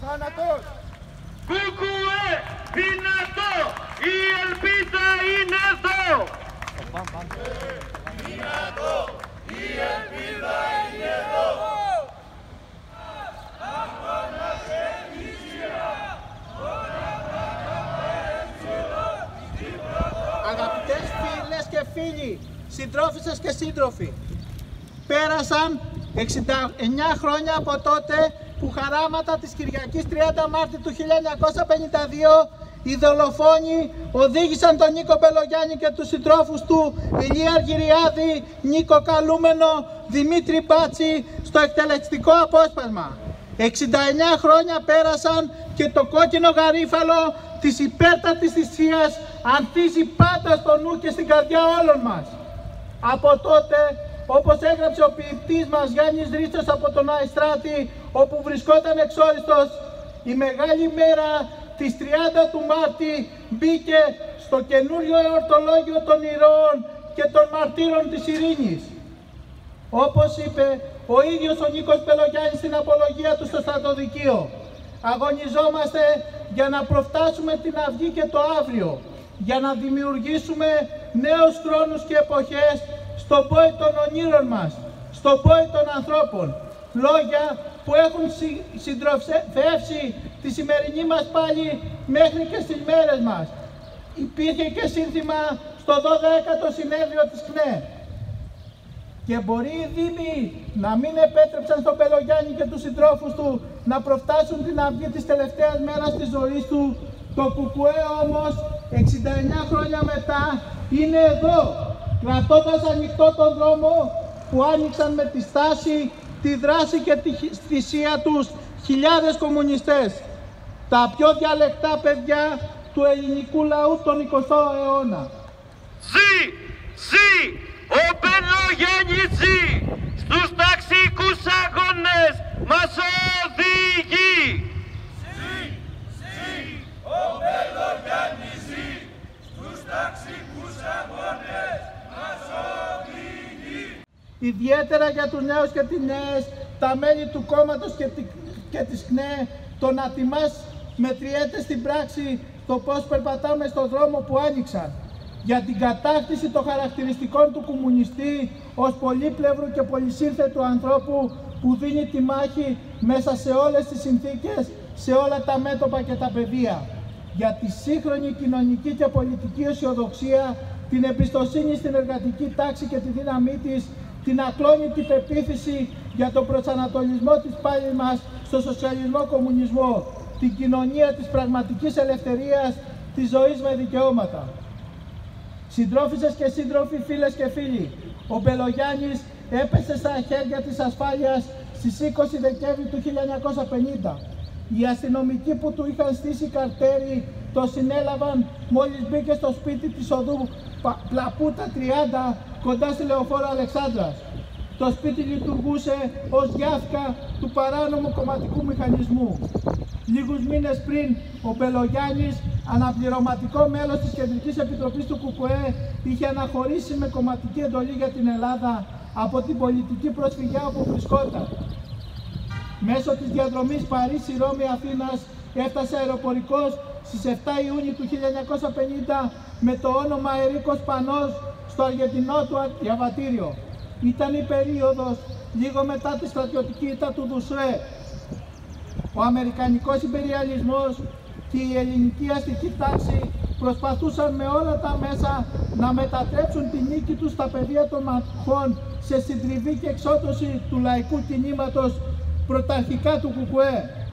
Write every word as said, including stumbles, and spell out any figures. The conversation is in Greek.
θάνατος. Κουκουέ, δυνατό, η ελπίδα είναι εδώ. Δυνατό, η ελπίδα είναι εδώ. Αγαπητές φίλες και φίλοι, συντρόφισσες και σύντροφοι, πέρασαν εξήντα εννιά χρόνια από τότε που χαράματα της Κυριακής τριάντα Μάρτη του χίλια εννιακόσια πενήντα δύο οι δολοφόνοι οδήγησαν τον Νίκο Μπελογιάννη και τους συντρόφους του Ηλία Αργυριάδη, Νίκο Καλούμενο, Δημήτρη Μπάτση στο εκτελεστικό απόσπασμα. εξήντα εννιά χρόνια πέρασαν και το κόκκινο γαρίφαλο της υπέρτατης θυσίας ανθίζει πάντα στο νου και στην καρδιά όλων μας. Από τότε, όπως έγραψε ο ποιητής μας Γιάννης Ρίτσος από τον Αϊστράτη, όπου βρισκόταν εξόριστος, η μεγάλη μέρα της τριάντα του Μάρτη μπήκε στο καινούριο εορτολόγιο των ηρώων και των μαρτύρων της ειρήνης. Όπως είπε ο ίδιος ο Νίκος Μπελογιάννης στην απολογία του στο στρατοδικείο, αγωνιζόμαστε για να προφτάσουμε την αυγή και το αύριο, για να δημιουργήσουμε νέους χρόνους και εποχές στον πόη των ονείρων μας, στον πόη των ανθρώπων. Λόγια που έχουν συντροφεύσει τη σημερινή μας πάλι μέχρι και στις μέρες μας. Υπήρχε και σύνθημα στο δώδεκατο συνέδριο της ΚΝΕ. Και μπορεί οι Δήμοι να μην επέτρεψαν στον Μπελογιάννη και τους συντρόφους του να προφτάσουν την αυγή της τελευταίας μέρας της ζωής του. Το Κουκουέ όμως, εξήντα εννιά χρόνια μετά, είναι εδώ, κρατώντας ανοιχτό τον δρόμο που άνοιξαν με τη στάση, τη δράση και τη θυσία τους χιλιάδες κομμουνιστές, τα πιο διαλεκτά παιδιά του ελληνικού λαού τον εικοστό αιώνα. Ζει, ζει, ο Μπελογιάννης ζει, στους ταξικούς αγώνες μας οδηγεί. Ζει, ζει, ο Μπελογιάννης ζει, στους ταξικούς αγώνες μας οδηγεί. Ιδιαίτερα για τους νέους και τις νέες, τα μέλη του κόμματος και, τη, και της ΚΝΕ, το να τιμάς μετριέται στην πράξη το πώς περπατάμε στον δρόμο που άνοιξαν. Για την κατάκτηση των χαρακτηριστικών του κομμουνιστή ως πολύπλευρου και πολυσύνθετου ανθρώπου που δίνει τη μάχη μέσα σε όλες τις συνθήκες, σε όλα τα μέτωπα και τα πεδία. Για τη σύγχρονη κοινωνική και πολιτική αισιοδοξία, την εμπιστοσύνη στην εργατική τάξη και τη δύναμή της, την ακλόνητη πεποίθηση για τον προσανατολισμό της πάλης μας στο σοσιαλισμό-κομμουνισμό, την κοινωνία της πραγματικής ελευθερίας, της ζωής με δικαιώματα. Συντρόφισσες και σύντροφοι, φίλες και φίλοι, ο Μπελογιάννης έπεσε στα χέρια της ασφάλειας στις είκοσι Δεκέμβρη του χίλια εννιακόσια πενήντα. Οι αστυνομικοί που του είχαν στήσει καρτέρι το συνέλαβαν μόλις μπήκε στο σπίτι της οδού Πλαπούτα τριάντα κοντά στη Λεωφόρο Αλεξάνδρας. Το σπίτι λειτουργούσε ως γιάφκα του παράνομου κομματικού μηχανισμού. Λίγους μήνες πριν, ο Μπελογιάννης, αναπληρωματικό μέλος της Κεντρικής Επιτροπής του Κουκουέ, είχε αναχωρήσει με κομματική εντολή για την Ελλάδα από την πολιτική προσφυγιά όπου βρισκόταν. Μέσω της διαδρομής Παρίσι-Ρώμη-Αθήνας έφτασε αεροπορικός στις επτά Ιουνίου του χίλια εννιακόσια πενήντα με το όνομα Ερίκος Πανός στο αργεντινό του διαβατήριο. Ήταν η περίοδος λίγο μετά τη στρατιωτική ήττα του Δουσουέ. Ο αμερικανικός υπεριαλισμός και η ελληνική αστική τάξη προσπαθούσαν με όλα τα μέσα να μετατρέψουν τη νίκη τους στα πεδία των μαχών σε συντριβή και εξόντωση του λαϊκού κινήματος πρωταρχικά του Κουκουέ.